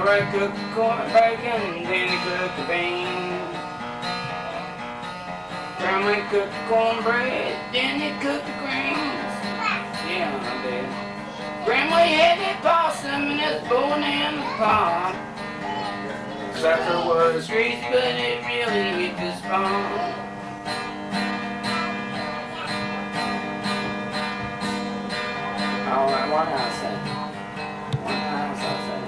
Grandma cooked corn bacon, then he cooked the beans. Grandma cooked cornbread, then he cooked the greens. Yeah, I did. Grandma had that possum and it's born in the pot. Supper was greasy, but it really hit the spot. Alright, what else I say? What else I say?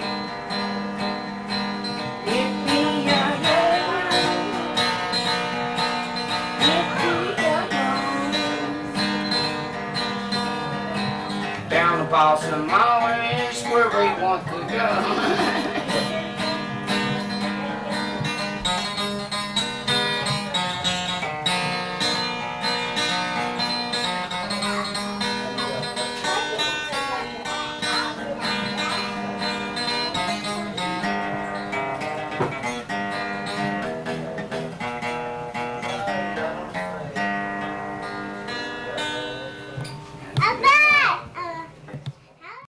Down the Boston Mall, where we want to go.